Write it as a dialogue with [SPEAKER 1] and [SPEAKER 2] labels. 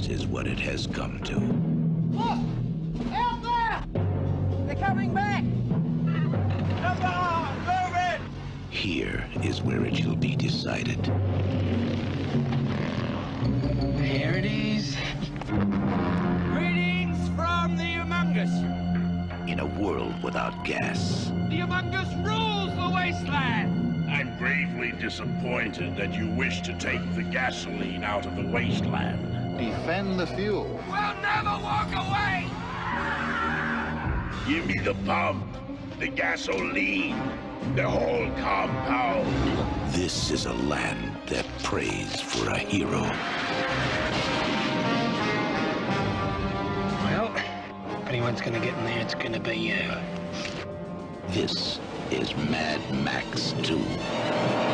[SPEAKER 1] is what it has come to.
[SPEAKER 2] Look! Out there! They're coming back! Come on! Move it!
[SPEAKER 1] Here is where it shall be decided.
[SPEAKER 3] Here it is.
[SPEAKER 2] Greetings from the Humongous.
[SPEAKER 1] In a world without gas,
[SPEAKER 2] The Humongous rules the wasteland.
[SPEAKER 4] I'm gravely disappointed that you wish to take the gasoline out of the wasteland.
[SPEAKER 5] Defend the fuel.
[SPEAKER 2] We'll never walk away!
[SPEAKER 4] Give me the pump, the gasoline, the whole compound.
[SPEAKER 1] this is a land that prays for a hero.
[SPEAKER 3] Well, if anyone's gonna get in there, it's gonna be you.
[SPEAKER 1] This is Mad Max 2.